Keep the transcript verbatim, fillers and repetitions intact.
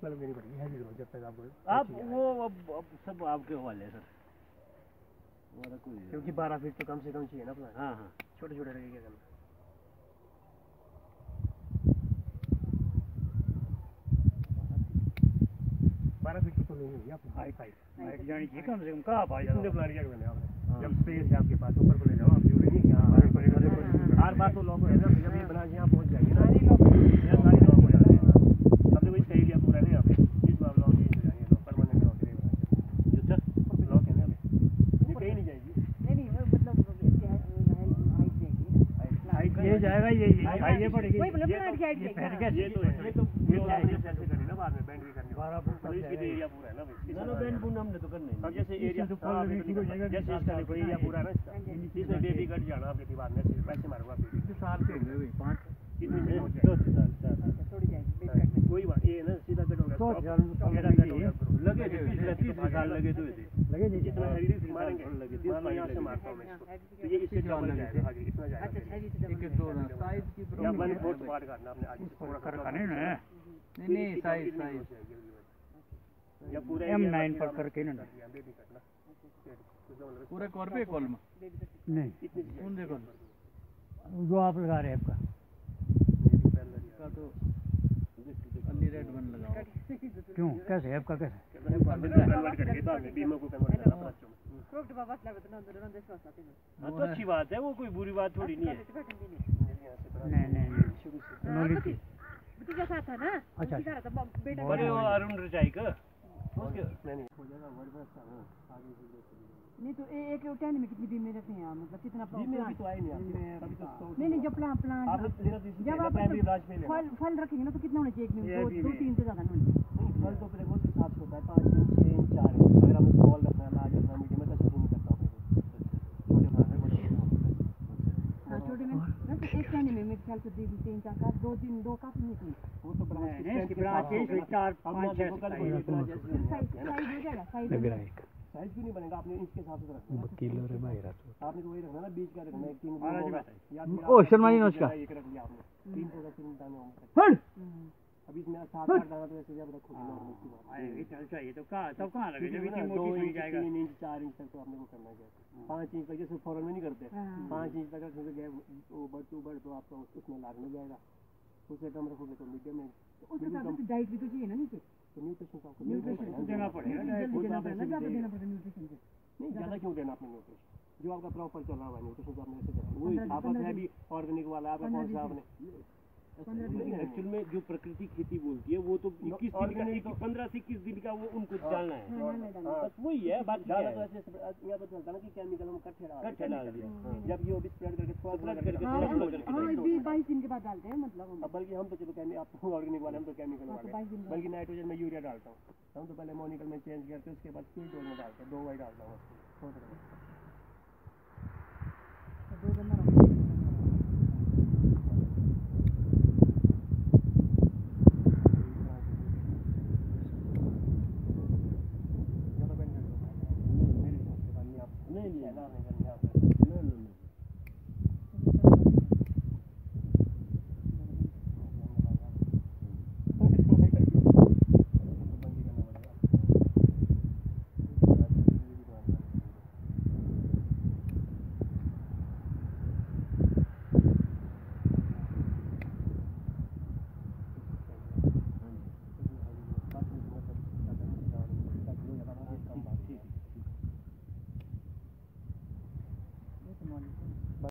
मतलब लेनी पड़ेगी है जरूर जब तक आपको आप वो अब अब सब आपके हवाले है सर, हमारा कोई क्योंकि बारह फीट तो कम से कम चाहिए ना अपना। हाँ हाँ छोटे छोटे रहेंगे क्या करना। बारह फीट तो नहीं होगी आपकी हाइट हाइट हाइट जानी चाहिए कम से कम। कहाँ पाया तुमने प्लान किया करने आपने जब स्पेस है आपके पास ऊपर को ले जाओ आप जरूरी नहीं कि हाँ हर बार तो लॉक हो जाएगा जब ये बना के यहाँ पहुँच जाएंगे ना यहाँ सारी लॉक हो जाते हैं। अब तो कोई सही एरिया पूरा नहीं यहाँ पे इस बार लॉक नहीं हो जाएंगे लॉक परमानेंट लॉक नहीं बना जो सर लॉक है ना ये कहीं नहीं जाएगी। नहीं नहीं मतलब हाइट ये जाएगा ये हाइट ये पड़ेगी कोई मतलब प्लान की हाइट ये तो ये तो ये ऐसे करनी ना बाद में बैंड भी करनी बारह फुट का एरिया पूरा है ना भाई। ना ना बैंड बूंद हमने तो करना है। अब जैसे एरिया तो फॉल नहीं हो जाएगा जैसे इसका कोई एरिया पूरा है ना इसका इसमें बेबी कट जाना आपके दीवार में पैसे मारूंगा कितने साल के होंगे भाई पाँच कितने दो साल चार थोड़ी जाएगी कोई बात ये ना सीधा कट होगा लगे तीस साल लगे तो लगे नहीं जितना हैवी मारेंगे लगे तीस साल यहाँ से मारता हूँ मैं इसको ये इससे डबल जाएगा आगे इतना जाएगा। अच्छा हैवी से डबल साइज की या वन फोर्थ पार्ट करना आपने आगे से थोड़ा कर करने ना नहीं नहीं साइज साइज या पूरा एम नाइन पर करके ना बेबी कटना पूरे कॉर पे कॉल में नहीं कौन देखो जो आप लगा रहे हैं आपका का तो अन्नी रेड वन लगाओ क्यों कैसे है आपका कैसे कन्वर्ट करके बाद में बीमा को कन्वर्ट करना बच्चों में क्रोक्ट बाबा स्लैब तो नंदर नंदर सोचता है। हां तो अच्छी बात है वो कोई बुरी बात थोड़ी नहीं है। नहीं नहीं शुरू से नॉलेज थी बेटी का साथ था ना अच्छा बेटा बेटा बड़े वो अरुण रजाई का उसके नहीं नहीं हो जाएगा वर्ड बस आगे से नहीं तो एक टैन में कितनी बीम में रखते हैं मतलब कितना बीम में अभी तो आई नहीं अभी तो नहीं नहीं जब प्लांट प्लांट जब आप फल फल रखेंगे ना तो कितना होना चाहिए एक में दो दो तीन से ज्यादा नहीं फल तो फिर बहुत हिसाब से होता है पाँच इंच छः इंच चार इंच अगर हमें स्मॉल रखना है लार्ज रखना मीडियम में तो नहीं करता हूँ छोटे बनाने बड़े छोटे में ना तो एक टैन में मेरे ख्याल से तीन तीन चार का दो तीन दो काफी नहीं वो तो बड़ा चार पाँच छः साइज साइज हो जाएगा साइज साइज क्यों नहीं बनेगा आपने इंच के हिसाब से रखना किलो रे भाई रात आपने तो वही रखना ना बीच का रखना एक तीन ओ शर्मा जी नमस्कार एक रख लिया आपने तीन सौ का तीन दाने होंगे अभी इसमें सात आठ दाना तो ऐसे जब रखोगे नॉर्मल की बात आएगी चल चाहिए तो कहां तब कहां लगे जब इतनी मोटी हो जाएगा तीन इंच चार इंच तक तो आपने को करना है पाँच इंच तक जैसे फौरन में नहीं करते पाँच इंच तक रखोगे वो बढ़ टू बढ़ तो आपका उसमें लागने जाएगा उससे कम रखोगे तो मीडियम में उसके साथ डाइट भी तो चाहिए ना नीचे तो न्यूट्रिशन का न्यूट्रिशन देना पड़ेगा देना पड़ेगा ज्यादा देना पड़ेगा न्यूट्रिशन से नहीं ज़्यादा क्यों देना आपने न्यूट्रिशन जो आपका प्रॉपर चल रहा है न्यूट्रिशन आपने ऐसे देना वही आपका भी ऑर्गेनिक वाला आपका कौन सा आपने एक्चुअल में जो प्रकृति खेती बोलती है वो तो इक्कीस दिन का पंद्रह से इक्कीस दिन का वो उनको डालना है बस वही है बात ज़्यादा तो ऐसे यहाँ पर चलता ना कि केमिकल हम कट्ठे डाल कट्ठे डाल दिया जब ये भी स्प्रेड करके थोड़ा थोड़ा करके बाईस दिन के बाद डालते हैं मतलब बल्कि हम तो चलो केमिकल आप ऑर्गेनिक वाले हम तो केमिकल वाले बल्कि नाइट्रोजन में यूरिया डालता हूँ हम तो पहले मोनिकल में चेंज करते हैं उसके बाद तीन डोज में डालते हैं दो वाई डालता हूँ दो गन्ना नहीं नहीं